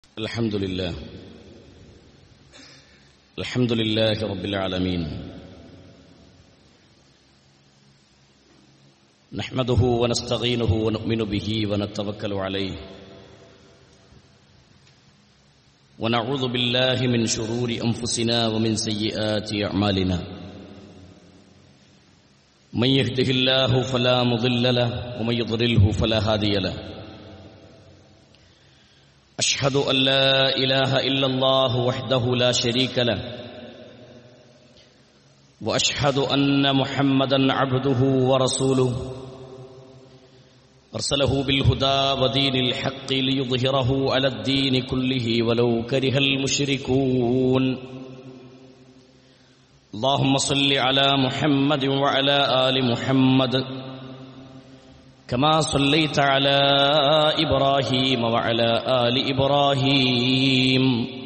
الحمد لله رب العالمين نحمده ونستعينه ونؤمن به ونتوكل عليه ونعوذ بالله من شرور أنفسنا ومن سيئات أعمالنا من يهده الله فلا مضل له ومن يضلله فلا هادي له أشهد أن لا إله إلا الله وحده لا شريك له وأشهد أن محمدا عبده ورسوله أرسله بالهدى ودين الحق ليظهره على الدين كله ولو كره المشركون اللهم صل على محمد وعلى آل محمد كما صليت على إبراهيم وعلى آل إبراهيم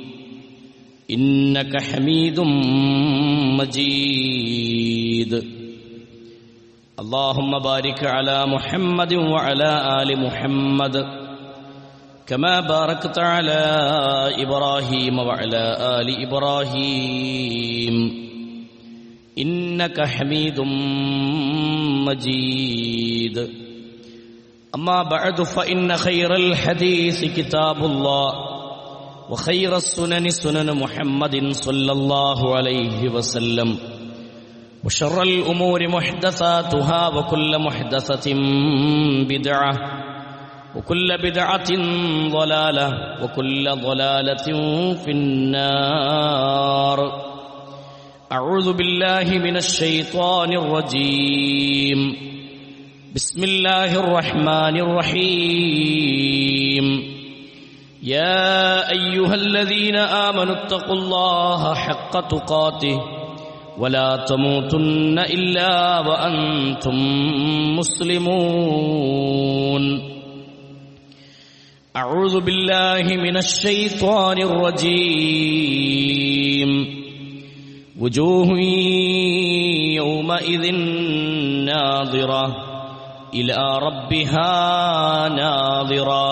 إنك حميد مجيد اللهم بارك على محمد وعلى آل محمد كما باركت على إبراهيم وعلى آل إبراهيم إنك حميد مجيد أما بعد فإن خير الحديث كتاب الله وخير السنن سنن محمد صلى الله عليه وسلم وشر الأمور محدثاتها وكل محدثة بدعة وكل بدعة ضلالة وكل ضلالة في النار أعوذ بالله من الشيطان الرجيم بسم الله الرحمن الرحيم يا أيها الذين آمنوا اتقوا الله حق تقاته ولا تموتن إلا وأنتم مسلمون أعوذ بالله من الشيطان الرجيم وجوه يومئذ ناظرة إلى ربها ناظرة.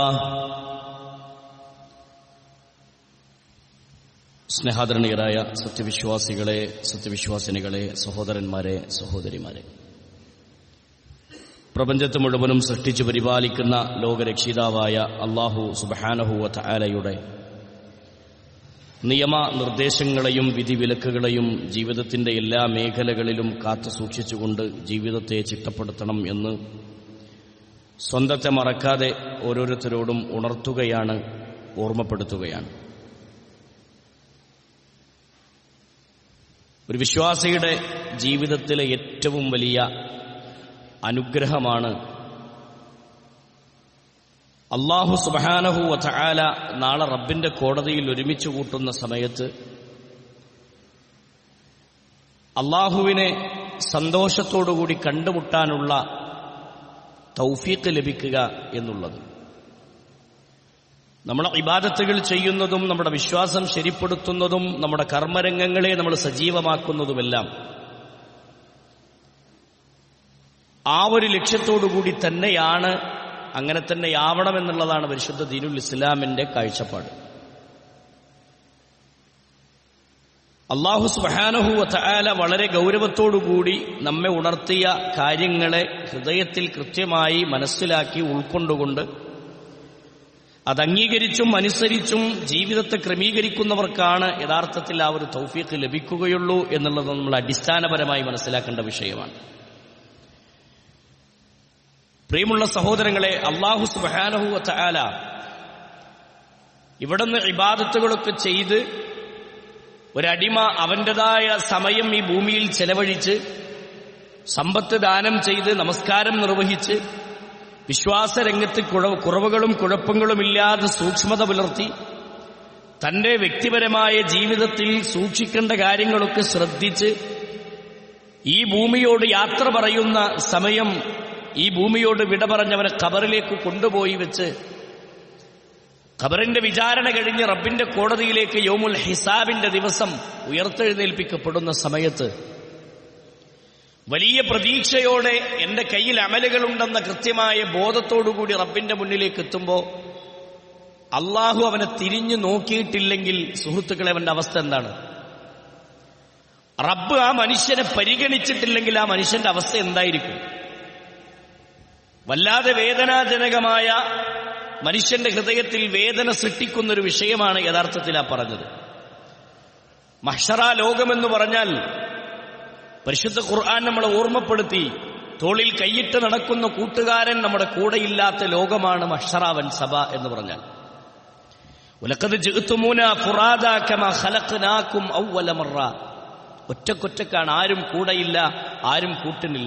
സ്നേഹാദരണീയരായ സത്യവിശ്വാസികളെ, സത്യവിശ്വാസിനികളെ, സഹോദരന്മാരെ, സഹോദരിമാരെ, പ്രപഞ്ചത്തെ മുഴുവനും സൃഷ്ടിച്ചു പരിപാലിക്കുന്ന ലോകരക്ഷിതാവായ അല്ലാഹു സുബ്ഹാനഹു വ തആലയുടെ നിയമ നിർദ്ദേശങ്ങളെയും വിധിവിലക്കുകളെയും ജീവിതത്തിന്റെ എല്ലാ മേഖലകളിലും കാത്തു സൂക്ഷിച്ചുകൊണ്ട് ജീവിതത്തെ ചിട്ടപ്പെടുത്തണം എന്ന് സ്വന്തത്തെ മറക്കാതെ ഓരോരുത്തരോടും ഉണർത്തുകയാണ്, ഓർമ്മപ്പെടുത്തുകയാണ്. ഒരു വിശ്വാസിയുടെ ജീവിതത്തിലെ ഏറ്റവും വലിയ അനുഗ്രഹമാണ് അല്ലാഹു സുബ്ഹാനഹു വ തആല നാളെ റബ്ബിന്റെ കോടതിയിൽ ഒരുമിച്ച് കൂട്ടുന്ന സമയത്ത് അല്ലാഹുവിനെ സന്തോഷത്തോടുകൂടി കണ്ടുമുട്ടാനുള്ള തൗഫീഖ് ലഭിക്കുക എന്നുള്ളത്. നമ്മൾ ഇബാദത്തുകൾ ചെയ്യുന്നതും നമ്മുടെ വിശ്വാസം ശരിപ്പെടുത്തുന്നതും നമ്മുടെ കർമ്മരംഗങ്ങളെ നമ്മൾ സജീവമാക്കുന്നതുമെല്ലാം ആ ഒരു ലക്ഷ്യത്തോടുകൂടി തന്നെയാണ്, അങ്ങനെ തന്നെയാവണമെന്നുള്ളതാണ് പരിശുദ്ധ ദീനുൽ ഇസ്ലാമിന്റെ കാഴ്ചപ്പാട്. അല്ലാഹു സുബ്ഹാനഹു വ തആല വളരെ ഗൗരവത്തോടുകൂടി നമ്മെ ഉണർത്തിയ കാര്യങ്ങളെ ഹൃദയത്തിൽ കൃത്യമായി മനസ്സിലാക്കി ഉൾക്കൊണ്ടുകൊണ്ട് അത് അംഗീകരിച്ചും അനുസരിച്ചും ജീവിതത്തെ ക്രമീകരിക്കുന്നവർക്കാണ് യഥാർത്ഥത്തിൽ ആ ഒരു തൗഫീഖ് ലഭിക്കുകയുള്ളൂ എന്നുള്ളത് നമ്മൾ അടിസ്ഥാനപരമായി മനസ്സിലാക്കേണ്ട വിഷയമാണ്. പ്രിയമുള്ള സഹോദരങ്ങളെ, അല്ലാഹു സുബ്ഹാനഹു വ തആല ഇവിടുന്ന് ഇബാദത്തുകളൊക്കെ ചെയ്ത് ഒരടിമ അവന്റേതായ സമയം ഈ ഭൂമിയിൽ ചെലവഴിച്ച് സമ്പത്ത് ദാനം ചെയ്ത് നമസ്കാരം നിർവഹിച്ച് വിശ്വാസരംഗത്ത് കുറവുകളും കുഴപ്പങ്ങളുമില്ലാതെ സൂക്ഷ്മത പുലർത്തി തന്റെ വ്യക്തിപരമായ ജീവിതത്തിൽ സൂക്ഷിക്കേണ്ട കാര്യങ്ങളൊക്കെ ശ്രദ്ധിച്ച് ഈ ഭൂമിയോട് യാത്ര പറയുന്ന സമയം, ഈ ഭൂമിയോട് വിട പറഞ്ഞവനെ ഖബറിലേക്ക് കൊണ്ടുപോയി വെച്ച് ഖബറിന്റെ വിചാരണ കഴിഞ്ഞ് റബ്ബിന്റെ കോടതിയിലേക്ക് യൗമുൽ ഹിസാബിന്റെ ദിവസം ഉയർത്തെഴുന്നേൽപ്പിക്കപ്പെടുന്ന സമയത്ത് വലിയ പ്രതീക്ഷയോടെ എന്റെ കയ്യിൽ അമലുകളുണ്ടെന്ന കൃത്യമായ ബോധത്തോടുകൂടി റബ്ബിന്റെ മുന്നിലേക്ക് എത്തുമ്പോൾ അള്ളാഹു അവനെ തിരിഞ്ഞു നോക്കിയിട്ടില്ലെങ്കിൽ സുഹൃത്തുക്കളെ അവന്റെ അവസ്ഥ എന്താണ്? റബ്ബ് ആ മനുഷ്യനെ പരിഗണിച്ചിട്ടില്ലെങ്കിൽ ആ മനുഷ്യന്റെ അവസ്ഥ എന്തായിരിക്കും? വല്ലാതെ വേദനാജനകമായ, മനുഷ്യന്റെ ഹൃദയത്തിൽ വേദന സൃഷ്ടിക്കുന്നൊരു വിഷയമാണ് യഥാർത്ഥത്തിൽ ആ പറഞ്ഞത്. മഹ്ശറ ലോകമെന്ന് പറഞ്ഞാൽ പരിശുദ്ധ ഖുർആൻ നമ്മളെ ഓർമ്മപ്പെടുത്തി, തോളിൽ കൈയിട്ട് നടക്കുന്ന കൂട്ടുകാരൻ നമ്മുടെ കൂടെയില്ലാത്ത ലോകമാണ് മഹ്ശറ വൻ സഭ എന്ന് പറഞ്ഞാൽ. വലഖദ് ജിഅ്തുമൂനാ ഫുറാദാ കമാ ഖലഖനാകും അവ്വല മറ. ഒറ്റക്കൊറ്റക്കാണ്, ആരും കൂടെയില്ല, ആരും കൂട്ടിനില്ല.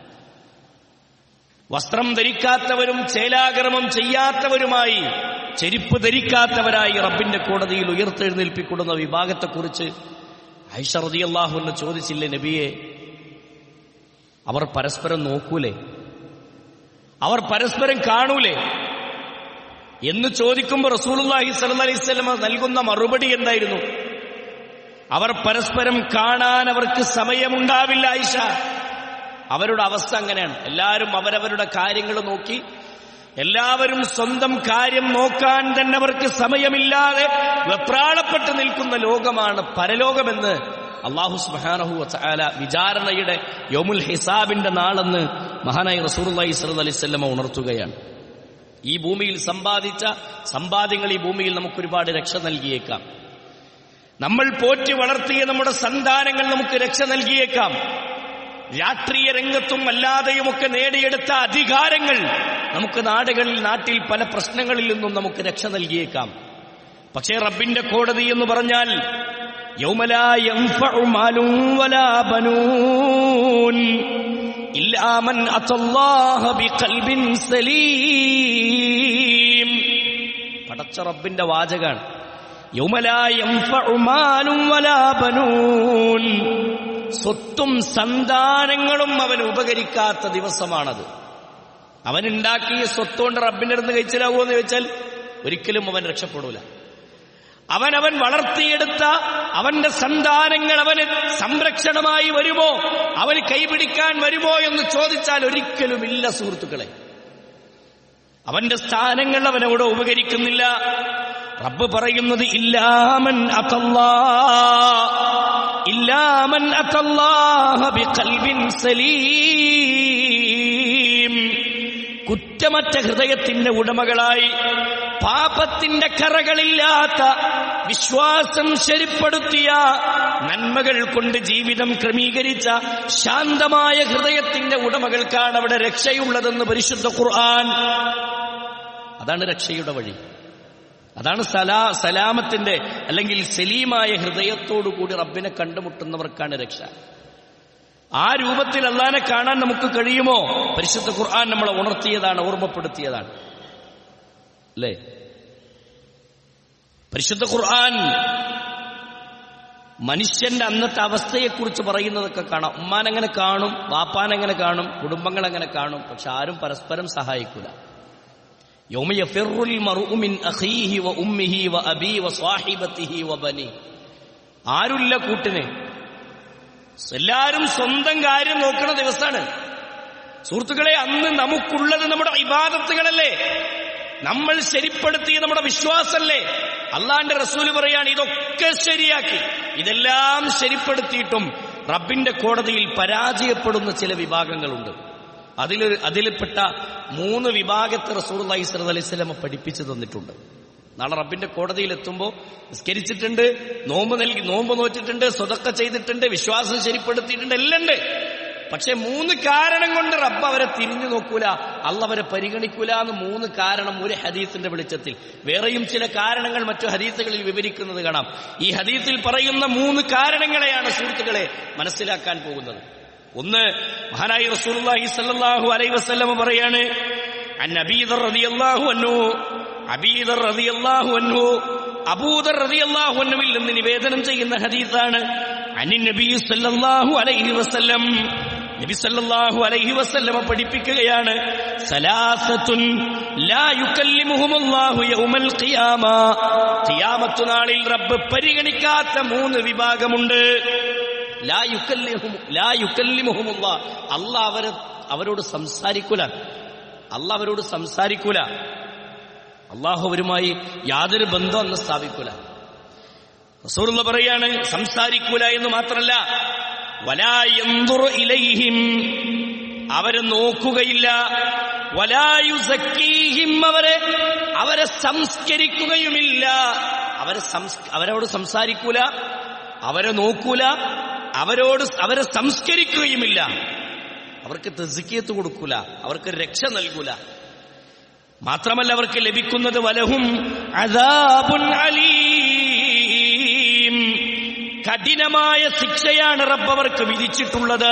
വസ്ത്രം ധരിക്കാത്തവരും ചേലാകർമ്മം ചെയ്യാത്തവരുമായി, ചെരുപ്പ് ധരിക്കാത്തവരായി റബ്ബിന്റെ കോടതിയിൽ ഉയർത്തെഴുന്നേൽപ്പിക്കുന്ന വിഭാഗത്തെക്കുറിച്ച് ആയിഷ റളിയല്ലാഹു അൻഹ ചോദിച്ചില്ലേ നബിയെ, അവർ പരസ്പരം നോക്കൂലേ, അവർ പരസ്പരം കാണൂലേ എന്ന് ചോദിക്കുമ്പോൾ റസൂലുള്ളാഹി സ്വല്ലല്ലാഹി അലൈഹി വസല്ലം നൽകുന്ന മറുപടി എന്തായിരുന്നു? അവർ പരസ്പരം കാണാൻ അവർക്ക് സമയമുണ്ടാവില്ല ആയിഷ. അവരുടെ അവസ്ഥ അങ്ങനെയാണ്. എല്ലാവരും അവരവരുടെ കാര്യങ്ങൾ നോക്കി, എല്ലാവരും സ്വന്തം കാര്യം നോക്കാൻ തന്നെ അവർക്ക് സമയമില്ലാതെ വെപ്രാളപ്പെട്ട് നിൽക്കുന്ന ലോകമാണ് പരലോകമെന്ന് അല്ലാഹു സുബ്ഹാനഹു വ തആല വിചാരണയുടെ യൗമുൽ ഹിസാബിന്റെ നാളെന്ന് മഹാനായ റസൂലുള്ളാഹി സ്വല്ലല്ലാഹി അലൈഹി വസല്ലം ഉണർത്തുകയാണ്. ഈ ഭൂമിയിൽ സമ്പാദിച്ച സമ്പാദ്യങ്ങൾ ഈ ഭൂമിയിൽ നമുക്കൊരുപാട് രക്ഷ നൽകിയേക്കാം. നമ്മൾ പോറ്റി വളർത്തിയ നമ്മുടെ സന്താനങ്ങൾ നമുക്ക് രക്ഷ നൽകിയേക്കാം. രാഷ്ട്രീയ രംഗത്തും അല്ലാതെയുമൊക്കെ നേടിയെടുത്ത അധികാരങ്ങൾ നമുക്ക് നാട്ടിൽ പല പ്രശ്നങ്ങളിൽ നിന്നും നമുക്ക് രക്ഷ നൽകിയേക്കാം. പക്ഷേ റബ്ബിന്റെ കോടതി എന്ന് പറഞ്ഞാൽ യൗമ ലാ യൻഫഉ മാലും വലാ ബനൂൻ ഇല്ലാ മൻ അത്തല്ലാഹ ബിഖൽബിൻ സലീം. പടച്ച റബ്ബിന്റെ വാചകാണ്. യൗമ ലാ യൻഫഉ മാലും വലാ ബനൂൻ. സ്വത്തും സന്താനങ്ങളും അവന് ഉപകരിക്കാത്ത ദിവസമാണത്. അവനുണ്ടാക്കിയ സ്വത്തുകൊണ്ട് റബ്ബിന്റെ അടുത്ത് കഴിച്ചിലാവുമോ എന്ന് ചോദിച്ചാൽ ഒരിക്കലും അവൻ രക്ഷപ്പെടൂല. അവൻ വളർത്തിയെടുത്ത അവന്റെ സന്താനങ്ങൾ അവന് സംരക്ഷണമായി വരുമോ, അവന് കൈപിടിക്കാൻ വരുമോ എന്ന് ചോദിച്ചാൽ ഒരിക്കലുമില്ല സുഹൃത്തുക്കളെ. അവന്റെ സ്ഥാനങ്ങൾ അവനവിടെ ഉപകരിക്കുന്നില്ല. റബ്ബ് പറയുന്നത് ഇല്ലാമൻ അത്തല്ലാഹ ബിഖൽബിൻ സലീം. കുറ്റമറ്റ ഹൃദയത്തിന്റെ ഉടമകളായി, പാപത്തിന്റെ കറകളില്ലാത്ത, വിശ്വാസം ശരിപ്പെടുത്തിയ, നന്മകൾ കൊണ്ട് ജീവിതം ക്രമീകരിച്ച ശാന്തമായ ഹൃദയത്തിന്റെ ഉടമകൾക്കാണ് അവിടെ രക്ഷയുള്ളതെന്ന് പരിശുദ്ധ ഖുർആൻ. അതാണ് രക്ഷയുടെ വഴി. അതാണ് സലാമത്തിന്റെ അല്ലെങ്കിൽ സലീമായ ഹൃദയത്തോടുകൂടി റബ്ബിനെ കണ്ടുമുട്ടുന്നവർക്കാണ് രക്ഷ. ആ രൂപത്തിൽ അല്ലാഹനെ കാണാൻ നമുക്ക് കഴിയുമോ? പരിശുദ്ധ ഖുർആൻ നമ്മളെ ഉണർത്തിയതാണ്, ഓർമ്മപ്പെടുത്തിയതാണ് അല്ലേ? പരിശുദ്ധ ഖുർആൻ മനുഷ്യന്റെ അന്നത്തെ അവസ്ഥയെക്കുറിച്ച് പറയുന്നതൊക്കെ കാണാം. ഉമ്മാനെങ്ങനെ കാണും, വാപ്പാനെങ്ങനെ കാണും, കുടുംബങ്ങളെങ്ങനെ കാണും, പക്ഷെ ആരും പരസ്പരം സഹായിക്കൂല. യൗമ യഫിറുൽ മർഉ മിൻ അഖീഹി വ ഉമ്മിഹി വ അബീ വ സ്വാഹിബതിഹി വ ബനി. ആരുല്ല കൂട്ടിന്, എല്ലാവരും സ്വന്തം കാര്യം നോക്കുന്ന ദിവസമാണ് സുഹൃത്തുക്കളെ. അന്ന് നമുക്കുള്ളത് നമ്മുടെ ഇബാദത്തുകളല്ലേ, നമ്മൾ ശരിപ്പെടുത്തിയ നമ്മുടെ വിശ്വാസമല്ലേ. അള്ളാന്റെ റസൂല് പറയാണ് ഇതൊക്കെ ശരിയാക്കി, ഇതെല്ലാം ശരിപ്പെടുത്തിയിട്ടും റബ്ബിന്റെ കോടതിയിൽ പരാജയപ്പെടുന്ന ചില വിഭാഗങ്ങളുണ്ട്. അതിൽപ്പെട്ട 3 വിഭാഗത്തെ റസൂലുള്ളാഹി സ്വല്ലല്ലാഹി അലൈഹി വസല്ലം പഠിപ്പിച്ചു തന്നിട്ടുണ്ട്. നാളെ റബ്ബിന്റെ കോടതിയിൽ എത്തുമ്പോൾ നിസ്കരിച്ചിട്ടുണ്ട്, നോമ്പ് നോറ്റിട്ടുണ്ട്, സ്വതക്ക ചെയ്തിട്ടുണ്ട്, വിശ്വാസം ശരിപ്പെടുത്തിയിട്ടുണ്ട്, എല്ലാം ഉണ്ട്. പക്ഷെ 3 കാരണം കൊണ്ട് റബ്ബ് അവരെ തിരിഞ്ഞു നോക്കൂല, അള്ളാഹ് അവരെ പരിഗണിക്കൂല എന്ന് 3 കാരണം ഒരു ഹദീസിന്റെ വെളിച്ചത്തിൽ. വേറെയും ചില കാരണങ്ങൾ മറ്റു ഹദീസുകളിൽ വിവരിക്കുന്നത് കാണാം. ഈ ഹദീസിൽ പറയുന്ന 3 കാരണങ്ങളെയാണ് സുഹൃത്തുക്കളെ മനസ്സിലാക്കാൻ പോകുന്നത്. ഒന്ന്, മഹാനായ റസൂലുള്ളാഹി സ്വല്ലല്ലാഹു അലൈഹി വസല്ലം പറയാണ്, അൻ അബീദർ റളിയല്ലാഹു അൻഹു, അബീദർ റളിയല്ലാഹു അൻഹു, അബൂദർ റളിയല്ലാഹു അൻഹുവിൽ നിന്ന് നിവേദനം ചെയ്യുന്ന ഹദീസാണ്. അനിൻ നബി സല്ലല്ലാഹു അലൈഹി വസല്ലം, നബി സല്ലല്ലാഹു അലൈഹി വസല്ലം പഠിപ്പിക്കുകയാണ്, സലാസത്തുൻ ലാ യുകല്ലിമുഹുമുല്ലാഹു യൗമൽ ഖിയാമ. ഖിയാമത്ത് നാളിൽ റബ്ബ് പരിഗണിക്കാത്ത 3 വിഭാഗമുണ്ട്. ലാ യുകല്ലിമുഹുമുല്ലാഹ്, അല്ലാഹ് അവരോട് സംസാരിക്കൂല. അള്ളാഹു അവരുമായി യാതൊരു ബന്ധം അന്ന് സ്ഥാപിക്കൂല. റസൂലുള്ള പറയാണ്, സംസാരിക്കൂല എന്ന് മാത്രല്ല, വലാ യൻദുറു ഇലൈഹിം, അവരെ നോക്കുകയില്ല, വലാ യുസക്കീഹിം, അവരെ സംസ്കരിക്കുകയുമില്ല. അവരോട് സംസാരിക്കൂല, അവരെ നോക്കൂല, അവരെ സംസ്കരിക്കുകയുമില്ല, അവർക്ക് തസ്കിയത്ത് കൊടുക്കൂല, അവർക്ക് രക്ഷ നൽകൂല. മാത്രമല്ല അവർക്ക് ലഭിക്കുന്നത് വലഹും അദാബുൻ അലീം, കഠിനമായ ശിക്ഷയാണ് റബ്ബ് അവർക്ക് വിധിച്ചിട്ടുള്ളത്.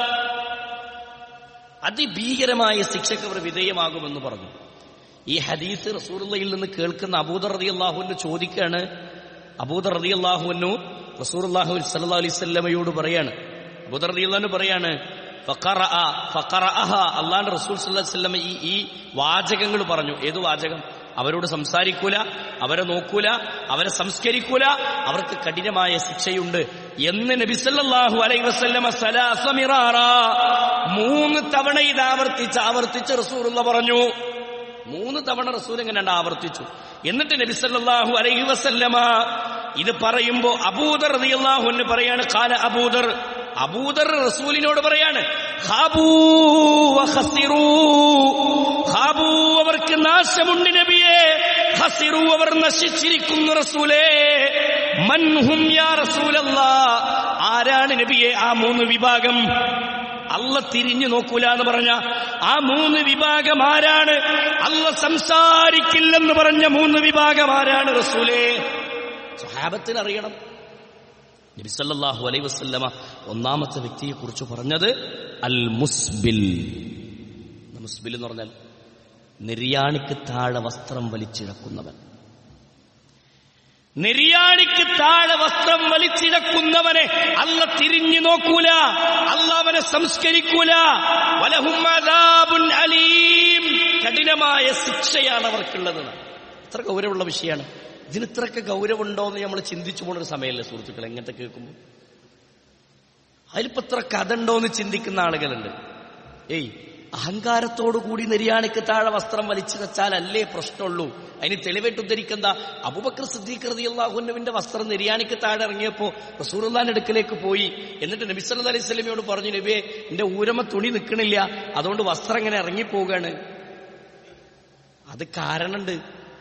അതിഭീകരമായ ശിക്ഷയ്ക്ക് അവർ വിധേയമാകുമെന്ന് പറഞ്ഞു. ഈ ഹദീസ് റസൂലുള്ളാഹിയിൽ നിന്ന് കേൾക്കുന്ന അബൂദർ റളിയല്ലാഹു അൻഹു ചോദിക്കുകയാണ്. അബൂദർ റളിയല്ലാഹു അൻഹു റസൂലുള്ളാഹി സ്വല്ലല്ലാഹു അലൈഹി വസല്ലമയോട് പറയാണ്, അബൂദർ റളിയല്ലാഹു അൻഹു പറയാണ്, അള്ളാഹുവിന്റെ റസൂൽ സല്ലല്ലാഹു അലൈഹി വസല്ലം ഈ വാചകങ്ങൾ പറഞ്ഞു. ഏതു വാചകം? അവരോട് സംസാരിക്കൂല, അവരെ നോക്കൂല, അവരെ സംസ്കരിക്കൂല, അവർക്ക് കഠിനമായ ശിക്ഷയുണ്ട് എന്ന് നബി സല്ലല്ലാഹു അലൈഹി വസല്ലം സലാസ മിറാറ, 3 തവണ ഇത് ആവർത്തിച്ച് റസൂലുള്ളാഹി പറഞ്ഞു. 3 തവണ റസൂൽ ഇങ്ങനെ ആവർത്തിച്ചു. എന്നിട്ട് നബി സല്ലല്ലാഹു അലൈഹി വസല്ലമ ഇത് പറയുമ്പോ അബൂദർ റളിയല്ലാഹു അൻഹു പറയാണ്, ഖാല അബൂദർ റസൂലിനോട് പറയാണ്, ഖാബൂ വഖസിറൂ, ഖാബൂ അവർക്ക് നാശമുണ്ട് നബിയേ, ഖസിറൂ അവർ നശിച്ചിരിക്കുന്നു റസൂലേ. മൻഹും യാ റസൂലല്ലാഹ്, ആരാണ് നബിയെ ആ 3 വിഭാഗം? അല്ല തിരിഞ്ഞു നോക്കൂല എന്ന് പറഞ്ഞ ആ 3 വിഭാഗം ആരാണ്? അല്ല സംസാരിക്കില്ലെന്ന് പറഞ്ഞ 3 വിഭാഗം ആരാണ് റസൂലേ? സ്വഹാബത്തിന് അറിയണം. നബി സല്ലല്ലാഹു അലൈഹി വസല്ലമ ഒന്നാമത്തെ വ്യക്തിയെ കുറിച്ച് പറഞ്ഞത് അൽ മുസ്ബിൽ. മുസ്ബിൽ എന്ന് പറഞ്ഞാൽ നിര്യാണിക്ക് താഴെ വസ്ത്രം വലിച്ചിഴക്കുന്നവൻ. നിര്യാണിക്ക് താഴെ വസ്ത്രം വലിച്ചിഴക്കുന്നവനെ അല്ല തിരിഞ്ഞു നോക്കൂല, അല്ലാഹുവിനെ സംസ്കരിക്കൂല. വലഹും അദാബുൻ അലീം, കഠിനമായ ശിക്ഷയാണ് അവർക്കുള്ളത്. എത്ര ഗൗരവമുള്ള വിഷയമാണ്. ഇതിനിത്രയൊക്കെ ഗൗരവമുണ്ടോ എന്ന് നമ്മൾ ചിന്തിച്ചു പോണൊരു സമയമല്ലേ സുഹൃത്തുക്കൾ? എങ്ങനത്തെ കേൾക്കുമ്പോൾ അതിലിപ്പോ എത്ര കഥ ഉണ്ടോ എന്ന് ചിന്തിക്കുന്ന ആളുകളുണ്ട്. അഹങ്കാരത്തോടുകൂടി നിര്യാണിക്ക് താഴെ വസ്ത്രം വലിച്ചു വെച്ചാലല്ലേ പ്രശ്നമുള്ളൂ. അതിന് തെളിവായിട്ട് ഉദ്ധരിക്കുന്ന അബൂബക്കർ സിദ്ദീഖ് റളിയല്ലാഹു അൻഹുവിന്റെ വസ്ത്രം നിര്യാണിക്ക് താഴെ ഇറങ്ങിയപ്പോ റസൂലുള്ളാഹിന്റെ അടുക്കലേക്ക് പോയി. എന്നിട്ട് നബി സല്ലല്ലാഹു അലൈഹി വസല്ലമയോട് പറഞ്ഞു, നബിയെ എന്റെ ഊരമ തുണി നിൽക്കണില്ല, അതുകൊണ്ട് വസ്ത്രം ഇങ്ങനെ ഇറങ്ങിപ്പോവുകയാണ്. അത് കാരണമുണ്ട്.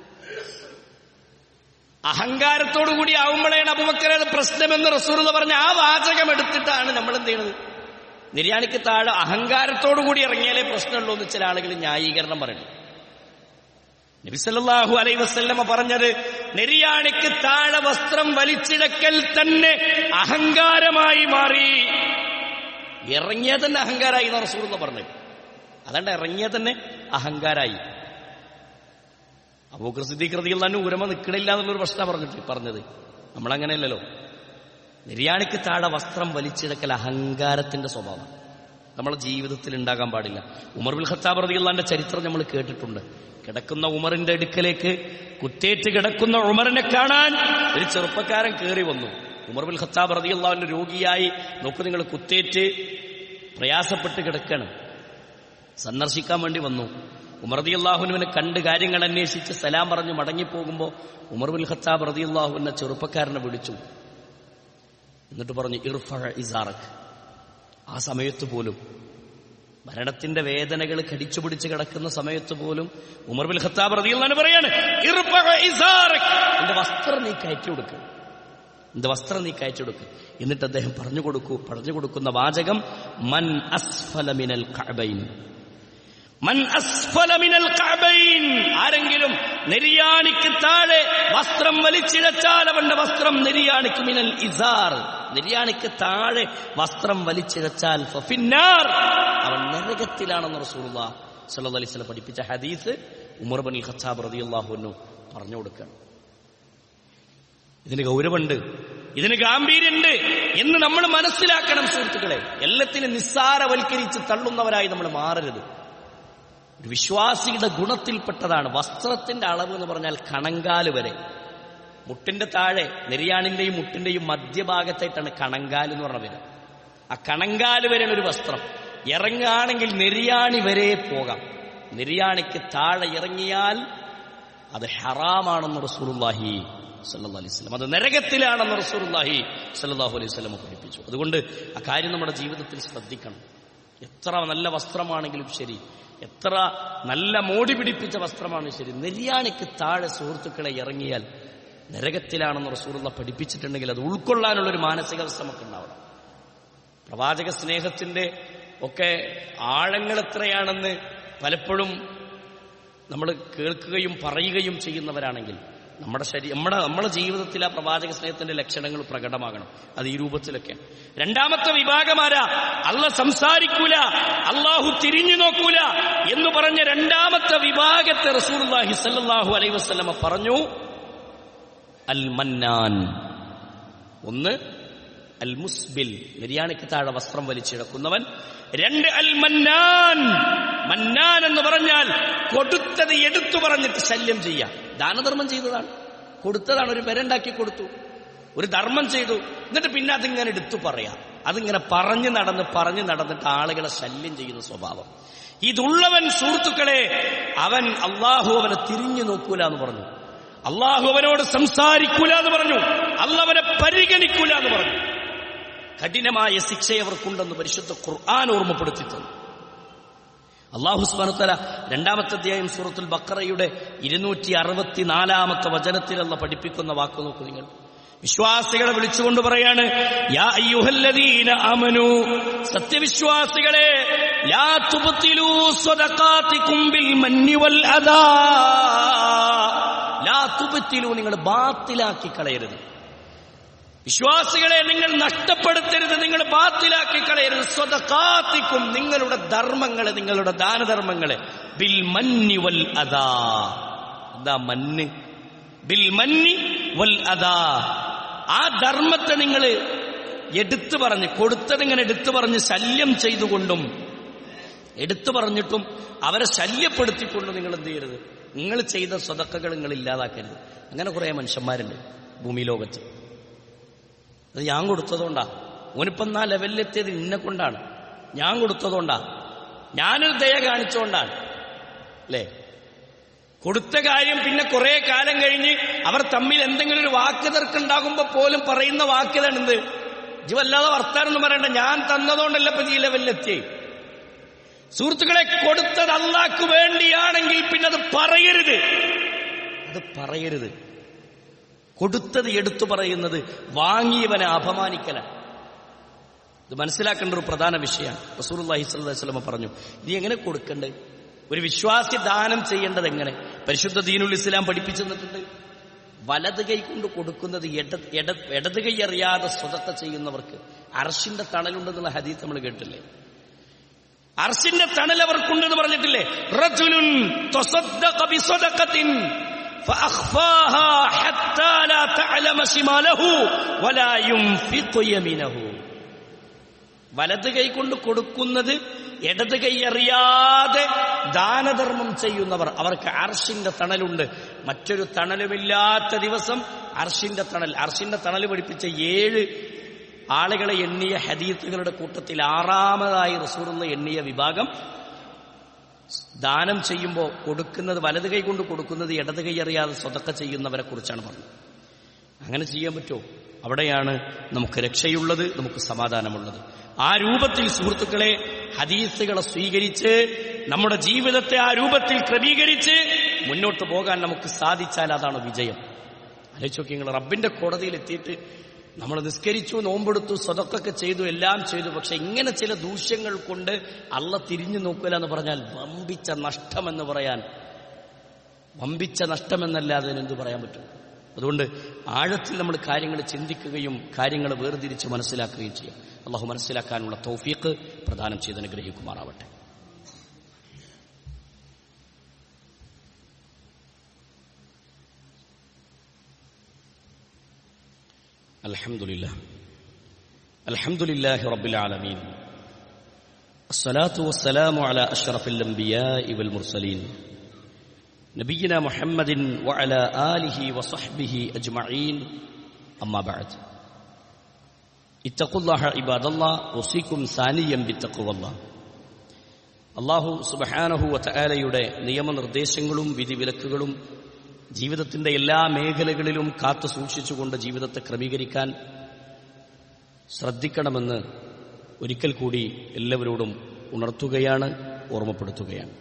അഹങ്കാരത്തോടുകൂടി ആവുമ്പോഴാണ് അബൂബക്കർ അത് പ്രശ്നമെന്ന് റസൂലുള്ളാഹി പറഞ്ഞ ആ വാചകം എടുത്തിട്ടാണ് നമ്മൾ എന്ത് ചെയ്യണത്? നിര്യാണിക്ക് താഴെ അഹങ്കാരത്തോടുകൂടി ഇറങ്ങിയാലേ പ്രശ്നമുള്ളൂ എന്ന് ചില ആളുകൾ ന്യായീകരണം പറയുന്നു. നബി സല്ലല്ലാഹു അലൈഹി വസല്ലമ പറഞ്ഞത് നിര്യാണിക്ക് താഴെ വസ്ത്രം വലിച്ചിടക്കൽ തന്നെ അഹങ്കാരമായി മാറി. ഇറങ്ങിയ തന്നെ അഹങ്കാരായി എന്ന് റസൂലുള്ളാഹി പറഞ്ഞത്. അതുകൊണ്ട് ഇറങ്ങിയ തന്നെ അഹങ്കാരായി. അബൂബക്കർ സിദ്ദീഖ് റളിയല്ലാഹു അൻഹു ഉരമ നിൽക്കണില്ല എന്നുള്ളൊരു പ്രശ്നം പറഞ്ഞത്. നമ്മളങ്ങനെയല്ലല്ലോ. നിര്യാണിക്ക് താഴെ വസ്ത്രം വലിച്ചിടക്കൽ അഹങ്കാരത്തിന്റെ സ്വഭാവം നമ്മളെ ജീവിതത്തിൽ ഉണ്ടാകാൻ പാടില്ല. ഉമർ ബിൻ ഖത്താബ് റളിയല്ലാഹു അൻഹുവിന്റെ ചരിത്രം നമ്മൾ കേട്ടിട്ടുണ്ട്. കിടക്കുന്ന ഉമറിന്റെ അടുക്കലേക്ക്, കുത്തേറ്റ് കിടക്കുന്ന ഉമറിനെ കാണാൻ ഒരു ചെറുപ്പക്കാരൻ കയറി വന്നു. ഉമർ ബിൻ ഖത്താബ് റളിയല്ലാഹു അൻഹു രോഗിയായി, നോക്കൂ നിങ്ങൾ, കുത്തേറ്റ് പ്രയാസപ്പെട്ട് കിടക്കണം. സന്ദർശിക്കാൻ വേണ്ടി വന്നു. ഉമർ റളിയല്ലാഹു അൻഹുവിനെ കണ്ട് കാര്യങ്ങൾ അന്വേഷിച്ച് സലാം പറഞ്ഞു മടങ്ങിപ്പോകുമ്പോ ഉമർ ബിൻ ഖത്താബ് റളിയല്ലാഹു അൻഹു ചെറുപ്പക്കാരനെ വിളിച്ചു. എന്നിട്ട് പറഞ്ഞു, ഇർഫഅ ഇസാറക്. ആ സമയത്ത് പോലും, മരണത്തിന്റെ വേദനകൾ കടിച്ചുപിടിച്ച് കിടക്കുന്ന സമയത്ത് പോലും ഉമർ ബിൻ ഖത്താബ് റളിയല്ലാഹു അൻഹു പറയാണ്, ഇർഫഅ ഇസാറക്, എന്റെ വസ്ത്രം നീ കയറ്റി കൊടുക്ക്, എന്റെ വസ്ത്രം നീ കയറ്റി കൊടുക്ക്. എന്നിട്ട് അദ്ദേഹം പറഞ്ഞു കൊടുക്കുന്ന വാചകം, മൻ അസ്ഫല മിനൽ കഅബൈൻ, മൻ അസ്ഫല മിനൽ കഅബൈൻ, ആരെങ്കിലും നിര്യാണിക്ക് താഴെ വസ്ത്രം വലിച്ചിഴച്ചാൽ അവന്റെ വസ്ത്രം നിര്യാണിക്ക് മിനൽ ഇസാർ, നിര്യാണിക്ക് താഴെ വസ്ത്രം വലിച്ചിഴച്ചാൽ ഫഫിന്നാർ, അവൻ നരകത്തിലാണെന്ന് റസൂലുള്ളാഹി സ്വല്ലല്ലാഹു അലൈഹി വസല്ലം പഠിപ്പിച്ച ഹദീസ് ഉമർ ബിൻ ഖത്താബ് റളിയല്ലാഹു അൻഹു പറഞ്ഞു കൊടുക്കുകയാണ്. ഇതിന് ഗൗരവമുണ്ട്, ഇതിന് ഗാംഭീര്യമുണ്ട് എന്ന് നമ്മൾ മനസ്സിലാക്കണം സുഹൃത്തുക്കളെ. എല്ലാത്തിനും നിസ്സാരവൽക്കരിച്ച് തള്ളുന്നവരായി നമ്മൾ മാറരുത്. ഒരു വിശ്വാസിയുടെ ഗുണത്തിൽപ്പെട്ടതാണ് വസ്ത്രത്തിന്റെ അളവ് എന്ന് പറഞ്ഞാൽ കണങ്കാല് വരെ. മുട്ടിന്റെ താഴെ, നിര്യാണിന്റെയും മുട്ടിന്റെയും മധ്യഭാഗത്തായിട്ടാണ് കണങ്കാൽ എന്ന് പറഞ്ഞ പേര്. ആ കണങ്കാല് വരെയാണ് ഒരു വസ്ത്രം. ഇറങ്ങുകയാണെങ്കിൽ നിര്യാണി വരെ പോകാം. നിര്യാണിക്ക് താഴെ ഇറങ്ങിയാൽ അത് ഹറാമാണെന്ന് റസൂലുള്ളാഹി സ്വല്ലല്ലാഹു അലൈഹി വസല്ലം, അത് നരകത്തിലാണെന്ന് റസൂലുള്ളാഹി സ്വല്ലല്ലാഹു അലൈഹി വസല്ലം പഠിപ്പിച്ചു. അതുകൊണ്ട് ആ കാര്യം നമ്മുടെ ജീവിതത്തിൽ ശ്രദ്ധിക്കണം. എത്ര നല്ല വസ്ത്രമാണെങ്കിലും ശരി, എത്ര നല്ല മോടി പിടിപ്പിച്ച വസ്ത്രമാണെങ്കിലും ശരി, നെര്യാണിക്ക് താഴെ സുഹൃത്തുക്കളെ ഇറങ്ങിയാൽ നരകത്തിലാണെന്ന് റസൂലുള്ളാഹി പഠിപ്പിച്ചിട്ടുണ്ടെങ്കിൽ അത് ഉൾക്കൊള്ളാനുള്ളൊരു മാനസികാവസ്ഥ നമുക്ക് ഉണ്ടാവണം. പ്രവാചക സ്നേഹത്തിന്റെ ഒക്കെ ആഴങ്ങൾ എത്രയാണെന്ന് പലപ്പോഴും നമ്മൾ കേൾക്കുകയും പറയുകയും ചെയ്യുന്നവരാണെങ്കിൽ നമ്മുടെ ജീവിതത്തിൽ ആ പ്രവാചക സ്നേഹത്തിന്റെ ലക്ഷണങ്ങൾ പ്രകടമാകണം. അത് ഈ രൂപത്തിലൊക്കെ. രണ്ടാമത്തെ വിഭാഗമാരാ? അല്ലാഹ് സംസാരിക്കൂല, അല്ലാഹു തിരിഞ്ഞു നോക്കൂല എന്ന് പറഞ്ഞ രണ്ടാമത്തെ വിഭാഗത്തെ റസൂലുള്ളാഹി സ്വല്ലല്ലാഹു അലൈഹി വസല്ലമ പറഞ്ഞു അൽ മന്നാൻ. ഒന്ന് അൽ മുസ്ബിൽ, നെര്യാണിക്ക് താഴെ വസ്ത്രം വലിച്ചിഴക്കുന്നവൻ. രണ്ട് അൽ മന്നാൻ. മന്നാൻ എന്ന് പറഞ്ഞാൽ കൊടുത്തത് എടുത്തു പറഞ്ഞിട്ട് ശല്യം ചെയ്യാം. ദാനധർമ്മം ചെയ്തതാണ്, കൊടുത്തതാണ്, ഒരു പെരണ്ടാക്കി കൊടുത്തു, ഒരു ധർമ്മം ചെയ്തു, എന്നിട്ട് പിന്നെ അതിങ്ങനെ എടുത്തു പറയാം. അതിങ്ങനെ പറഞ്ഞു നടന്നിട്ട് ആളുകളെ ശല്യം ചെയ്യുന്ന സ്വഭാവം ഇതുള്ളവൻ സുഹൃത്തുക്കളെ, അവൻ അള്ളാഹു അവനെ തിരിഞ്ഞു നോക്കൂല എന്ന് പറഞ്ഞു, അള്ളാഹു അവനോട് സംസാരിക്കൂല എന്ന് പറഞ്ഞു, അള്ളാഹു അവനെ പരിഗണിക്കൂല എന്ന് പറഞ്ഞു. കഠിനമായ ശിക്ഷ അവർക്കുണ്ടെന്ന് പരിശുദ്ധ ഖുർആൻ ഓർമ്മപ്പെടുത്തി തന്നു. അല്ലാഹു സുബ്ഹാനഹു വ തആല രണ്ടാമത്തെ അധ്യായം സൂറത്തുൽ ബഖറയുടെ 264-ാമത്തെ വചനത്തിൽ അല്ലാഹു പഠിപ്പിക്കുന്ന വാക്ക് നോക്കൂ നിങ്ങൾ. വിശ്വാസികളെ വിളിച്ചുകൊണ്ട് പറയാണ്, യാ അയ്യുഹല്ലദീന ആമനൂ, സത്യവിശ്വാസികളെ, ലാ തുബ്തിലൂ സ്വദഖാതികും ബിൽ മന്നി വൽ അദാ. ലാ തുബ്തിലൂ, നിങ്ങൾ ബാത്തിലാക്കി കളയരുത്. വിശ്വാസികളെ, നിങ്ങൾ നഷ്ടപ്പെടുത്തരുത്, നിങ്ങൾ ബാത്തിലാക്കി കളയരുത്. സ്വദഖാതികും, നിങ്ങളുടെ ധർമ്മങ്ങളെ, നിങ്ങളുടെ ദാനധർമ്മങ്ങളെ. ബിൽ മന്നി വൽ അദാ. എന്താ മന്ന്? ബിൽ മന്നി വൽ അദാ. ആ ധർമ്മത്തെ നിങ്ങൾ എടുത്തു പറഞ്ഞ്, കൊടുത്തതിങ്ങനെ എടുത്തു പറഞ്ഞ് ശല്യം ചെയ്തുകൊണ്ടും എടുത്തു പറഞ്ഞിട്ടും അവരെ ശല്യപ്പെടുത്തിക്കൊണ്ടും നിങ്ങൾ എന്ത് ചെയ്യരുത്? നിങ്ങൾ ചെയ്ത സ്വതക്കകൾ നിങ്ങൾ ഇല്ലാതാക്കരുത്. അങ്ങനെ കുറെ മനുഷ്യന്മാരുണ്ട് ഭൂമി ലോകത്ത്. അത് ഞാൻ കൊടുത്തതുകൊണ്ടാ, ഓനിപ്പം ആ ലെവലിലെത്തിയത് ഇന്നെ കൊണ്ടാണ്, ഞാൻ കൊടുത്തതുകൊണ്ടാ, ഞാനൊരു ദയ കാണിച്ചുകൊണ്ടാണ്, അല്ലേ? കൊടുത്ത കാര്യം പിന്നെ കുറെ കാലം കഴിഞ്ഞ് അവർ തമ്മിൽ എന്തെങ്കിലും ഒരു വാക്ക് തർക്കുണ്ടാകുമ്പോ പോലും പറയുന്ന വാക്കിതാണെന്ത്? ജീവല്ലാതെ വർത്താനൊന്നും പറയണ്ട, ഞാൻ തന്നതുകൊണ്ടല്ല ഇപ്പൊ ഈ ലെവലിലെത്തി. സുഹൃത്തുക്കളെ, കൊടുത്തത് അല്ലാഹ്ക്ക് വേണ്ടിയാണെങ്കിൽ പിന്നെ അത് പറയരുത്. കൊടുത്തത് എടുത്തു പറയുന്നത് വാങ്ങിയവനെ അപമാനിക്കലാണ്. ഇത് മനസ്സിലാക്കേണ്ട ഒരു പ്രധാന വിഷയമാണ്. റസൂലുള്ളാഹി സ്വല്ലല്ലാഹു അലൈഹി വസല്ലം പറഞ്ഞു, നീ എങ്ങനെ കൊടുക്കണ്ടേ? ഒരു വിശ്വാസി ദാനം ചെയ്യേണ്ടത് എങ്ങനെ? പരിശുദ്ധ ദീനുൽ ഇസ്ലാം പഠിപ്പിച്ചു തന്നിട്ടുണ്ട്. വലത് കൈ കൊണ്ട് കൊടുക്കുന്നത് ഇടത് കൈ അറിയാതെ സ്വതക്ക ചെയ്യുന്നവർക്ക് അർശിന്റെ തണലുണ്ടെന്നുള്ള ഹദീസ് നമ്മൾ കേട്ടില്ലേ? അർശിന്റെ തണൽ അവർക്കുണ്ടെന്ന് പറഞ്ഞിട്ടില്ലേ? റജുലുൻ തസദ്ദഖ ബിസദഖത്തിൻ ഫഅഖ്ഫാഹാ ഹത്താ ലാ തഅലമ ശിമാലഹു വലാ യുൻഫിഖു യമീനഹു. വലത് കൈ കൊണ്ട് കൊടുക്കുന്നത് ഇടത് കൈ അറിയാതെ ദാനധർമ്മം ചെയ്യുന്നവർ, അവർക്ക് അർശിന്റെ തണലുണ്ട്. മറ്റൊരു തണലുമില്ലാത്ത ദിവസം അർശിന്റെ തണൽ പഠിപ്പിച്ച 7 ആളുകളെ എണ്ണിയ ഹദീസുകളുടെ കൂട്ടത്തിൽ 6ാമതായി റസൂലുള്ള എണ്ണിയ വിഭാഗം ദാനം ചെയ്യുമ്പോൾ കൊടുക്കുന്നത്, വലത് കൈ കൊണ്ട് കൊടുക്കുന്നത് ഇടത് കൈ അറിയാതെ സ്വതക്ക ചെയ്യുന്നവരെ കുറിച്ചാണ് പറഞ്ഞത്. അങ്ങനെ ചെയ്യാൻ പറ്റുമോ? അവിടെയാണ് നമുക്ക് രക്ഷയുള്ളത്, നമുക്ക് സമാധാനമുള്ളത്. ആ രൂപത്തിൽ സുഹൃത്തുക്കളെ ഹദീസുകളെ സ്വീകരിച്ച് നമ്മുടെ ജീവിതത്തെ ആ രൂപത്തിൽ ക്രമീകരിച്ച് മുന്നോട്ട് പോകാൻ നമുക്ക് സാധിച്ചാൽ അതാണ് വിജയം. ആലോചിച്ച് നോക്കി നിങ്ങൾ, റബ്ബിന്റെ കോടതിയിൽ എത്തിയിട്ട് നമ്മൾ നിസ്കരിച്ചു, നോമ്പെടുത്തു, സ്വതക്കൊക്കെ ചെയ്തു, എല്ലാം ചെയ്തു, പക്ഷെ ഇങ്ങനെ ചില ദൂഷ്യങ്ങൾ കൊണ്ട് അള്ളാഹ് തിരിഞ്ഞു നോക്കില്ല എന്ന് പറഞ്ഞാൽ വമ്പിച്ച നഷ്ടമെന്നല്ലാതെ എന്ത് പറയാൻ പറ്റും? അതുകൊണ്ട് ആഴത്തിൽ നമ്മൾ കാര്യങ്ങൾ ചിന്തിക്കുകയും കാര്യങ്ങൾ വേർതിരിച്ച് മനസ്സിലാക്കുകയും ചെയ്യാം. അള്ളാഹു മനസ്സിലാക്കാനുള്ള തൗഫീഖ് പ്രദാനം ചെയ്ത് അനുഗ്രഹിക്കുമാറാവട്ടെ. അൽഹംദുലില്ലാഹി റബ്ബിൽ ആലമീൻ. അസ്സലാത്തു വസ്സലാമു അലാ അഷ്റഫിൽ അംബിയാഇ വൽ മുർസലീൻ നബിയിനാ മുഹമ്മദിൻ വഅലാ ആലിഹി വസഹ്ബിഹി അജ്മഈൻ. അമ്മാ ബഅദ്. ഇത്തഖുല്ലാഹ ഇബാദല്ലാഹ് ഉസീകും സാനിയം ബിത്തഖ്വല്ലാഹ്. അല്ലാഹു സുബ്ഹാനഹു വതആലയുടെ നിയമനിർദ്ദേശങ്ങളും വിധിവിലക്കുകളും ജീവിതത്തിന്റെ എല്ലാ മേഖലകളിലും കാത്തു സൂക്ഷിച്ചുകൊണ്ട് ജീവിതത്തെ ക്രമീകരിക്കാൻ ശ്രദ്ധിക്കണമെന്ന് ഒരിക്കൽ കൂടി എല്ലാവരോടും ഉണർത്തുകയാണ്, ഓർമ്മപ്പെടുത്തുകയാണ്.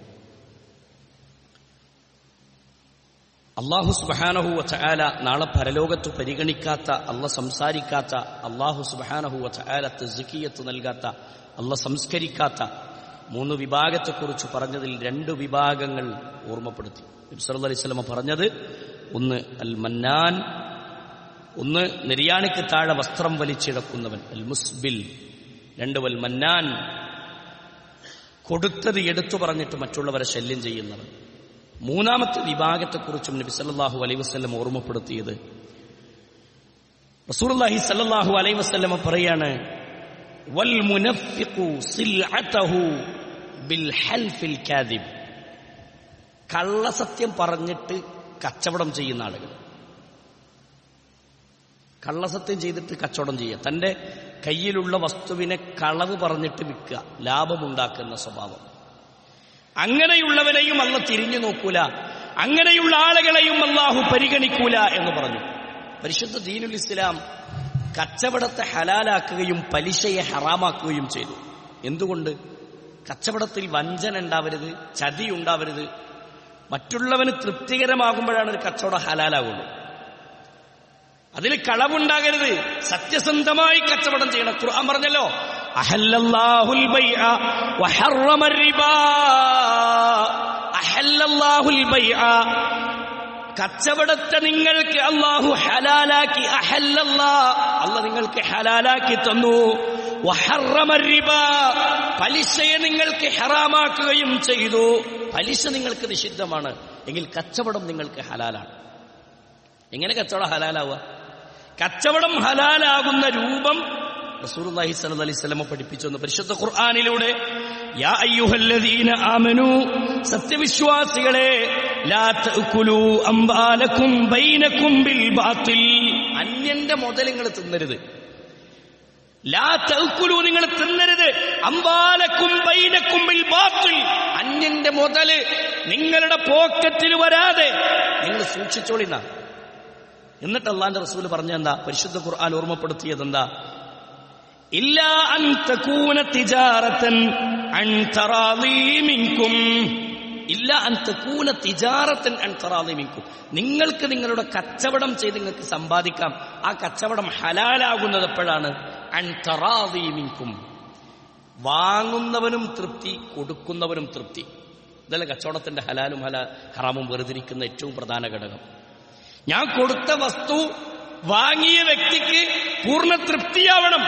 അല്ലാഹു സുബ്ഹാനഹു വ തആല നാളെ പരലോകത്ത് പരിഗണിക്കാത്ത, അല്ലാഹ് സംസാരിക്കാത്ത, അല്ലാഹു സുബ്ഹാനഹു വ തആല തസ്കിയത്ത് നൽകാത്ത, അല്ലാഹ് സംസ്കരിക്കാത്ത 3 വിഭാഗത്തെക്കുറിച്ച് പറഞ്ഞതിൽ 2 വിഭാഗങ്ങൾ ഓർമ്മപ്പെടുത്തി. നബി സല്ലല്ലാഹു അലൈഹി വസല്ലം പറഞ്ഞത്, ഒന്ന് അൽ മന്നാൻ, ഒന്ന് നിര്യാണിക്ക് താഴെ വസ്ത്രം വലിച്ചിഴക്കുന്നവൻ അൽ മുസ്ബിൽ, 2 വൽ മന്നാൻ, കൊടുത്തത് എടുത്തു പറഞ്ഞിട്ട് മറ്റുള്ളവരെ ശല്യം ചെയ്യുന്നവൻ. 3ാമത്തെ വിഭാഗത്തെക്കുറിച്ചും നബി സല്ലല്ലാഹു അലൈഹി വസല്ലം ഓർമ്മപ്പെടുത്തിയത്, റസൂലുള്ളാഹി സല്ലല്ലാഹു അലൈഹി വസല്ലം പറയാണ്, വൽ മുനഫിഖു സിൽഅതഹു ബിൽ ഹൽഫിൽ കാദിബ്, കള്ളസത്യം പറഞ്ഞിട്ട് കച്ചവടം ചെയ്യുന്ന ആളുകൾ. കള്ളസത്യം ചെയ്തിട്ട് കച്ചവടം ചെയ്യുക, തന്റെ കയ്യിലുള്ള വസ്തുവിനെ കളവ് പറഞ്ഞിട്ട് വിൽക്കുക, ലാഭമുണ്ടാക്കുന്ന സ്വഭാവം. അങ്ങനെയുള്ളവരെയും അല്ലാഹു തിരിഞ്ഞു നോക്കൂല, അങ്ങനെയുള്ള ആളുകളെയും അല്ലാഹു പരിഗണിക്കൂല എന്ന് പറഞ്ഞു. പരിശുദ്ധ ദീനുൽ ഇസ്ലാം കച്ചവടത്തെ ഹലാലാക്കുകയും പലിശയെ ഹറാമാക്കുകയും ചെയ്തു. എന്തുകൊണ്ട്? കച്ചവടത്തിൽ വഞ്ചന ഉണ്ടാവരുത്, ചതി ഉണ്ടാവരുത്. മറ്റുള്ളവന് തൃപ്തികരമാകുമ്പോഴാണ് ഒരു കച്ചവടം ഹലാലാകുള്ളൂ. അതിൽ കളവുണ്ടാകരുത്, സത്യസന്ധമായി കച്ചവടം ചെയ്യണം. ഖുർആൻ പറഞ്ഞല്ലോ, അഹല്ലല്ലാഹുൽ ബൈഅ വഹറമർ റിബാ. അഹല്ലല്ലാഹുൽ ബൈഅ, കച്ചവടത്തെ നിങ്ങൾക്ക് അല്ലാഹു ഹലാലാക്കി. അഹല്ലല്ലാഹ്, അല്ലാഹ് നിങ്ങൾക്ക് ഹലാലാക്കി തന്നു. വഹറമർ റിബാ, പലിശയെ നിങ്ങൾക്ക് ഹറാമാക്കുകയും ചെയ്തു. പലിശ നിങ്ങൾക്ക് നിഷിദ്ധമാണ്, എങ്കിൽ കച്ചവടം നിങ്ങൾക്ക് ഹലാലാണ്. എങ്ങനെ കച്ചവടം ഹലാലാവുക? കച്ചവടം ഹലാലാകുന്ന രൂപം റസൂലുള്ളാഹി സ്വല്ലല്ലാഹു അലൈഹി വസല്ലം പഠിപ്പിച്ചു പരിശുദ്ധ ഖുർആനിലൂടെ. യാ അയ്യുഹല്ലദീന ആമനൂ, സത്യവിശ്വാസികളെ, ലാ തഅകുലൂ അംവാലകും ബൈനകും ബിൽ ബാത്തിൽ, അന്യന്റെ മുതൽ നിങ്ങൾ തിന്നരുത്. ലാ തഅകുലൂ, നിങ്ങൾ തിന്നരുത്. അംവാലകും ബൈനകും ബിൽ ബാത്തിൽ, അന്യന്റെ മുതൽ നിങ്ങളുടെ പോക്കറ്റിൽ വരാതെ നിങ്ങൾ സൂക്ഷിച്ചോളിന്നാ. എന്നിട്ട് അല്ലാഹുവിന്റെ റസൂൽ പറഞ്ഞെന്താ? പരിശുദ്ധ ഖുർആൻ ഓർമ്മപ്പെടുത്തിയത് എന്താ? ഇല്ലാ അൻ തകൂന തിജാറതൻ അൻ തറാളി മിൻകും. ഇല്ലാ അൻ തകൂന തിജാറതൻ അൻ തറാളി മിൻകും, നിങ്ങൾക്ക് നിങ്ങളുടെ കച്ചവടം ചെയ്ത് നിങ്ങൾക്ക് സമ്പാദിക്കാം. ആ കച്ചവടം ഹലാലാകുന്നത് എപ്പോഴാണ്? അൻ തറാളി മിൻകും, വാങ്ങുന്നവനും തൃപ്തി, കൊടുക്കുന്നവനും തൃപ്തി. ഇതല്ല കച്ചവടത്തിന്റെ ഹലാലും ഹറാമും വേർതിരിക്കുന്ന ഏറ്റവും പ്രധാന ഘടകം. ഞാൻ കൊടുത്ത വസ്തു വാങ്ങിയ വ്യക്തിക്ക് പൂർണ്ണ തൃപ്തിയാവണം.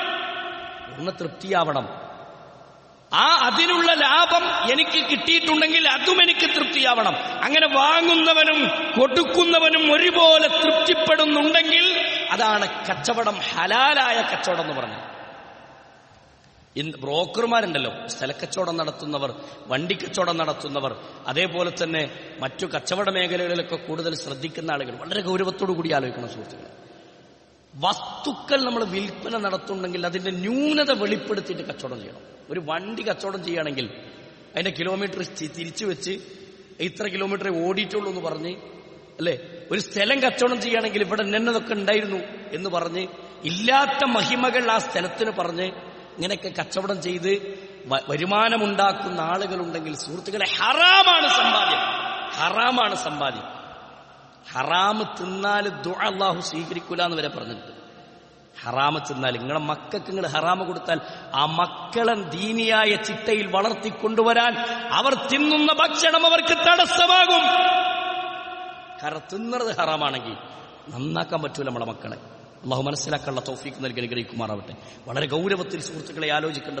അതിനുള്ള ലാഭം എനിക്ക് കിട്ടിയിട്ടുണ്ടെങ്കിൽ അതും എനിക്ക് തൃപ്തിയാവണം. അങ്ങനെ വാങ്ങുന്നവനും കൊടുക്കുന്നവനും ഒരുപോലെ തൃപ്തിപ്പെടുന്നുണ്ടെങ്കിൽ അതാണ് കച്ചവടം, ഹലാലായ കച്ചവടം എന്ന് പറഞ്ഞത്. ബ്രോക്കർമാരുണ്ടല്ലോ, സ്ഥലക്കച്ചവടം നടത്തുന്നവർ, വണ്ടിക്കച്ചവടം നടത്തുന്നവർ, അതേപോലെ തന്നെ മറ്റു കച്ചവട മേഖലകളിലൊക്കെ കൂടുതൽ ശ്രദ്ധിക്കുന്ന ആളുകൾ വളരെ ഗൗരവത്തോടു കൂടി ആലോചിക്കണം സുഹൃത്തുക്കളെ. വസ്തുക്കൾ നമ്മൾ വിൽപ്പന നടത്തുന്നുണ്ടെങ്കിൽ അതിന്റെ ന്യൂനത വെളിപ്പെടുത്തിയിട്ട് കച്ചവടം ചെയ്യണം. ഒരു വണ്ടി കച്ചവടം ചെയ്യുകയാണെങ്കിൽ അതിന്റെ കിലോമീറ്റർ തിരിച്ചു വെച്ച് ഇത്ര കിലോമീറ്റർ ഓടിയിട്ടുള്ളൂ എന്ന് പറഞ്ഞ്, അല്ലെ? ഒരു സ്ഥലം കച്ചവടം ചെയ്യുകയാണെങ്കിൽ ഇവിടെ എന്നതൊക്കെ ഉണ്ടായിരുന്നു എന്ന് പറഞ്ഞ്, ഇല്ലാത്ത മഹിമകൾ ആ സ്ഥലത്തിന് പറഞ്ഞ് ഇങ്ങനെയൊക്കെ കച്ചവടം ചെയ്ത് വരുമാനമുണ്ടാക്കുന്ന ആളുകളുണ്ടെങ്കിൽ സുഹൃത്തുക്കളെ, ഹറാമാണ് സമ്പാദ്യം. ഹറാമ് തിന്നാൽ ദുആ അല്ലാഹു സ്വീകരിക്കൂല എന്ന് വരെ പറഞ്ഞിട്ടുണ്ട്. ഹറാമ് തിന്നാൽ, നിങ്ങളെ മക്കൾക്ക് നിങ്ങൾ ഹറാമ് കൊടുത്താൽ ആ മക്കളെ ദീനിയായ ചിട്ടയിൽ വളർത്തിക്കൊണ്ടുവരാൻ അവർ തിന്നുന്ന ഭക്ഷണം അവർക്ക് തടസ്സമാകും. കാരണം തിന്നുന്നത് ഹറാമാണെങ്കിൽ നന്നാക്കാൻ പറ്റൂല നമ്മളെ മക്കളെ. അള്ളാഹു മനസ്സിലാക്കാനുള്ള തൗഫീഖ് നൽകി അനുഗ്രഹിക്കുമാറാവട്ടെ. വളരെ ഗൗരവത്തിൽ സുഹൃത്തുക്കളെ ആലോചിക്കേണ്ട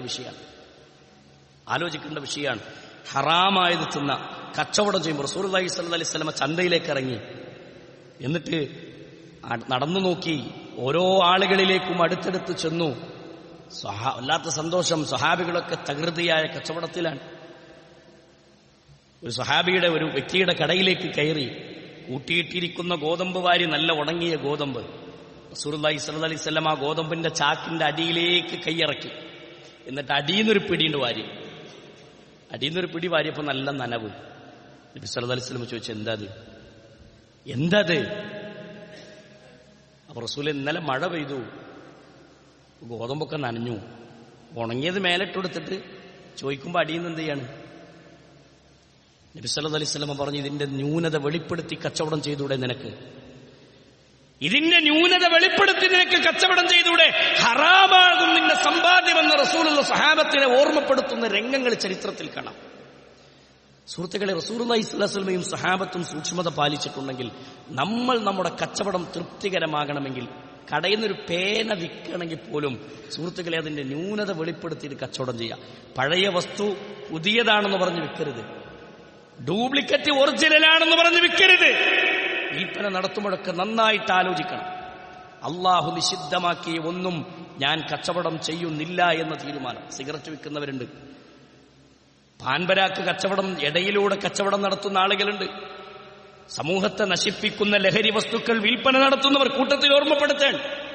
വിഷയമാണ്. ഹറാമായത് തിന്ന കച്ചവടം ചെയ്യുമ്പോൾ റസൂലുള്ളാഹി സ്വല്ലല്ലാഹു അലൈഹി വസല്ലം ചന്തയിലേക്ക് ഇറങ്ങി, എന്നിട്ട് നടന്നു നോക്കി, ഓരോ ആളുകളിലേക്കും അടുത്തടുത്ത് ചെന്നു. വല്ലാത്ത സന്തോഷം. സ്വഹാബികളൊക്കെ തകൃതിയായ കച്ചവടത്തിലാണ്. ഒരു സ്വഹാബിയുടെ, ഒരു വ്യക്തിയുടെ കടയിലേക്ക് കയറി. കൂട്ടിയിട്ടിരിക്കുന്ന ഗോതമ്പ് വാരി, നല്ല ഉണങ്ങിയ ഗോതമ്പ്. റസൂലുള്ളാഹി സ്വല്ലല്ലാഹു അലൈഹി വസല്ലം ആ ഗോതമ്പിന്റെ ചാക്കിന്റെ അടിയിലേക്ക് കൈയിറക്കി. എന്നിട്ട് അടിയിന്നൊരു പിടി വാരിയപ്പോൾ നല്ല നനവ്. നബി സല്ലല്ലാഹു അലൈഹി വസല്ലം ചോദിച്ചു, എന്താ അത്? എന്തത്? അപ്പൊ റസൂൽ ഇന്നലെ മഴ പെയ്തു, ഗോതമ്പൊക്കെ നനഞ്ഞു, ഉണങ്ങിയത് മേലിട്ടെടുത്തിട്ട് ചോദിക്കുമ്പോൾ അടിയിൽ നിന്ന് എന്ത് ചെയ്യാണ്? നബി സല്ലല്ലാഹു അലൈഹി വസല്ലം പറഞ്ഞു, ഇതിന്റെ ന്യൂനത വെളിപ്പെടുത്തി കച്ചവടം ചെയ്തൂടെ നിനക്ക്? ഇതിന്റെ ന്യൂനത വെളിപ്പെടുത്തി നിനക്ക് കച്ചവടം ചെയ്തൂടെ? ഹറാമാകും നിന്റെ സമ്പാദ്യമെന്ന് റസൂലുള്ള സഹാബത്തിനെ ഓർമ്മപ്പെടുത്തുന്ന രംഗങ്ങൾ ചരിത്രത്തിൽ കാണാം. സുഹൃത്തുക്കളെ, റസൂലുള്ളാഹി സ്വല്ലല്ലാഹു അലൈഹി വസല്ലമയും സഹാബത്തും സൂക്ഷ്മത പാലിച്ചിട്ടുണ്ടെങ്കിൽ നമ്മൾ നമ്മുടെ കച്ചവടം തൃപ്തികരമാകണമെങ്കിൽ കടയിൽ നിന്നൊരു പേന വിൽക്കണമെങ്കിൽ പോലും സുഹൃത്തുക്കളെ അതിന്റെ ന്യൂനത വെളിപ്പെടുത്തിയിട്ട് കച്ചവടം ചെയ്യാം. പഴയ വസ്തു പുതിയതാണെന്ന് പറഞ്ഞ് വിൽക്കരുത്, ഡ്യൂപ്ലിക്കേറ്റ് ഒറിജിനലാണെന്ന് പറഞ്ഞ് വിൽക്കരുത്. വിൽപ്പന നടത്തുമ്പോഴൊക്കെ നന്നായിട്ട് ആലോചിക്കണം. അള്ളാഹു നിഷിദ്ധമാക്കിയ ഒന്നും ഞാൻ കച്ചവടം ചെയ്യുന്നില്ല എന്ന തീരുമാനം. സിഗരറ്റ് വിൽക്കുന്നവരുണ്ട്, പാൻപരാക്ക് കച്ചവടം, ഇടയിലൂടെ കച്ചവടം നടത്തുന്ന ആളുകളുണ്ട്, സമൂഹത്തെ നശിപ്പിക്കുന്ന ലഹരി വസ്തുക്കൾ വിൽപ്പന നടത്തുന്നവർ കൂട്ടത്തിൽ ഓർമ്മപ്പെടുത്താൻ.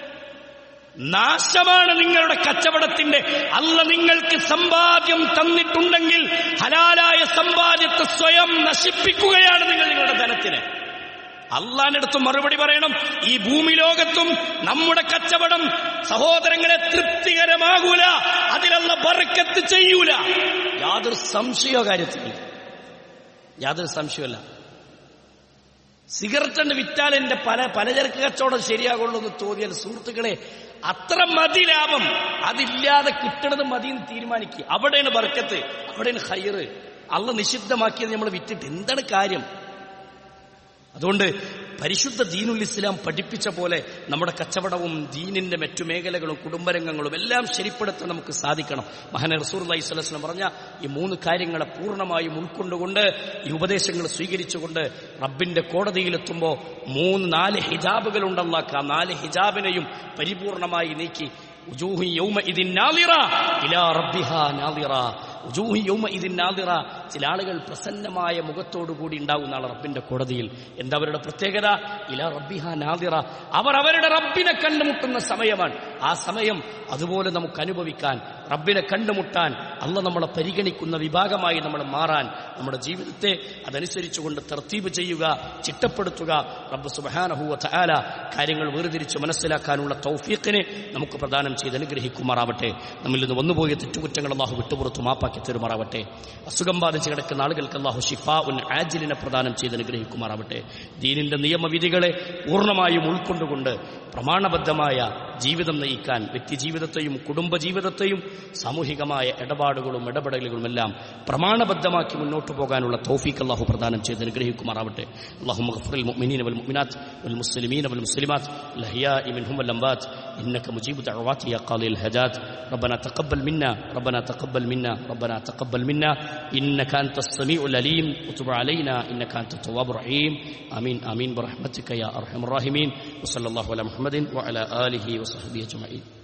നാശമാണ് നിങ്ങളുടെ കച്ചവടത്തിന്റെ. അല്ലാഹ് നിങ്ങൾക്ക് സമ്പാദ്യം തന്നിട്ടുണ്ടെങ്കിൽ ഹലാലായ സമ്പാദ്യത്തെ സ്വയം നശിപ്പിക്കുകയാണ് നിങ്ങൾ നിങ്ങളുടെ ധനത്തിന്. അള്ളാന്റെ അടുത്ത് മറുപടി പറയണം. ഈ ഭൂമി ലോകത്തും നമ്മുടെ കച്ചവടം സഹോദരങ്ങളെ തൃപ്തികരമാകൂല, അതിലുള്ള ബർക്കത്ത് ചെയ്യൂല. യാതൊരു സംശയ കാര്യത്തില്ല, യാതൊരു സംശയമല്ല. സിഗരറ്റ് വിറ്റാൽ എന്റെ പലചരക്ക് കച്ചവടം ശരിയാകുള്ളൂ എന്ന് തോന്നിയാൽ സുഹൃത്തുക്കളെ, അത്ര മതി ലാഭം. അതില്ലാതെ കിട്ടണത് മതി എന്ന് തീരുമാനിക്കുക. അവിടെയാണ് ബർക്കത്ത്, അവിടെയാണ് ഖൈറ്. അള്ളാഹ് നിഷിദ്ധമാക്കിയത് നമ്മൾ വിറ്റിട്ട് എന്താണ് കാര്യം? അതുകൊണ്ട് പരിശുദ്ധ ദീനുൽ ഇസ്ലാം പഠിപ്പിച്ച പോലെ നമ്മുടെ കച്ചവടവും ദീനിന്റെ മറ്റു മേഖലകളും കുടുംബരംഗങ്ങളും എല്ലാം ശരിപ്പെടുത്താൻ നമുക്ക് സാധിക്കണം. മഹാനായ റസൂലുള്ളാഹി സ്വല്ലല്ലാഹു അലൈഹി വസല്ലം പറഞ്ഞ ഈ 3 കാര്യങ്ങളെ പൂർണ്ണമായും ഉൾക്കൊണ്ടുകൊണ്ട്, ഈ ഉപദേശങ്ങൾ സ്വീകരിച്ചുകൊണ്ട് റബ്ബിന്റെ കോടതിയിലെത്തുമ്പോൾ 4 ഹിജാബുകൾ ഉണ്ടല്ലാക്ക. 4 ഹിജാബിനെയും പരിപൂർണമായി നീക്കി ഉജൂഹു യൗമഇദിൻ നാദിറ ഇലാ റബ്ബിഹാ നാദിറ. ഉജൂഹു യൗമഇദിൻ നാദിറ, ചില ആളുകൾ പ്രസന്നമായ മുഖത്തോടുകൂടി ഉണ്ടാകുന്ന ആൾ റബ്ബിന്റെ കോടതിയിൽ. എന്താ അവരുടെ പ്രത്യേകത? ഇലാ റബ്ബിഹാ നാദിറ, അവർ അവരുടെ റബ്ബിനെ കണ്ടുമുട്ടുന്ന സമയമാണ്. ആ സമയം അതുപോലെ നമുക്ക് അനുഭവിക്കാൻ, റബ്ബിനെ കണ്ടുമുട്ടാൻ, അല്ലാഹ് നമ്മളെ പരിഗണിക്കുന്ന വിഭാഗമായി നമ്മൾ മാറാൻ, നമ്മുടെ ജീവിതത്തെ അതനുസരിച്ചുകൊണ്ട് തർത്തീബ് ചെയ്യുക, ചിട്ടപ്പെടുത്തുക. റബ്ബ് സുബ്ഹാനഹു വ തആല കാര്യങ്ങൾ വേർതിരിച്ച് മനസ്സിലാക്കാനുള്ള തൗഫീഖിനെ നമുക്ക് പ്രദാനം ചെയ്ത് അനുഗ്രഹിക്കുമാറാവട്ടെ. നമ്മിൽ നിന്ന് വന്നുപോയ തെറ്റുകുറ്റങ്ങൾ അല്ലാഹു വിട്ടുപുറത്തു മാപ്പാക്കി തരുമാറാവട്ടെ. അസുഖം ബാധിച്ച് കിടക്കുന്ന ആളുകൾക്ക് അല്ലാഹു ശിഫാഉൻ ആജിലിനെ പ്രദാനം ചെയ്ത് അനുഗ്രഹിക്കുമാറാവട്ടെ. ദീനിന്റെ നിയമവിധികളെ പൂർണ്ണമായും ഉൾക്കൊണ്ടുകൊണ്ട് പ്രമാണബദ്ധമായ ജീവിതം നയിക്കാൻ വ്യക്തി ജീവിതത്തെയും കുടുംബജീവിതത്തെയും സാമൂഹികമായ ഇടപാടുകളും ഇടപെടലുകളും എല്ലാം പ്രമാണബദ്ധമാക്കി മുന്നോട്ട് പോകാനുള്ള തൗഫീഖ് അല്ലാഹു പ്രദാനം ചെയ്ത് അനുഗ്രഹിക്കുമാറാവട്ടെ. അല്ലാഹുമ്മ ഗ്ഫിറിൽ മുഅ്മിനീന വൽ മുഅ്മിനാത്ത് വൽ മുസ്ലിമീന വൽ മുസ്ലിമാത്ത് അൽ അഹ്യാഇ മിൻഹും വൽ അംവാത്ത് ഇന്നക മുജീബു ദഅവാതി യാ ഖാദിൽ ഹജാത്ത്. റബ്ബനാ തഖബ്ബൽ മിന്നാ റബ്ബനാ തഖബ്ബൽ മിന്നാ റബ്ബനാ തഖബ്ബൽ മിന്നാ ഇന്നക അൻതസ് സമീഉൽ അലീം വതുബ് അലൈനാ ഇന്നക അൻതത് തവ്വാബുർ റഹീം. ആമീൻ ആമീൻ ബിറഹ്മതിക യാ അർഹമർ റഹീമീൻ. വസല്ലല്ലാഹു അലാ മുഹമ്മദിൻ വഅലാ ആലിഹി വസഹ്ബിഹി അജ്മഈൻ.